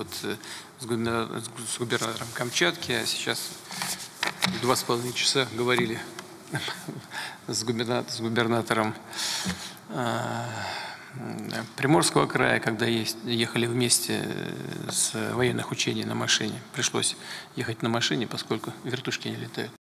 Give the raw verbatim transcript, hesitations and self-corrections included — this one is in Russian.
вот с губернатором Камчатки, а сейчас два с половиной часа говорили с губернатором Приморского края, когда ехали вместе с военных учений на машине. Пришлось ехать на машине, поскольку вертушки не летают.